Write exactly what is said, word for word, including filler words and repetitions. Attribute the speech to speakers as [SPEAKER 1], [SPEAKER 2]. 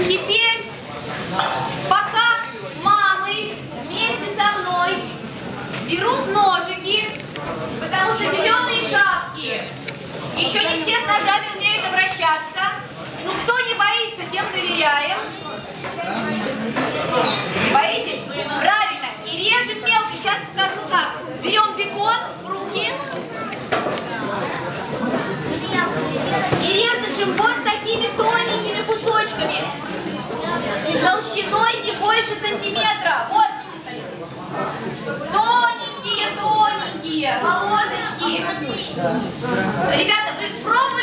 [SPEAKER 1] Теперь, пока мамы вместе со мной берут ножики, потому что зеленые шапки еще не все с ножами умеют обращаться. Ну, кто не боится, тем доверяем. Не боитесь? Правильно. И режем мелко. Сейчас покажу как. Берем бекон в руки. И резать же вот такими тоненькими кусочками. Толщиной не больше сантиметра. Вот. Тоненькие, тоненькие полосочки. Ребята, вы пробуйте.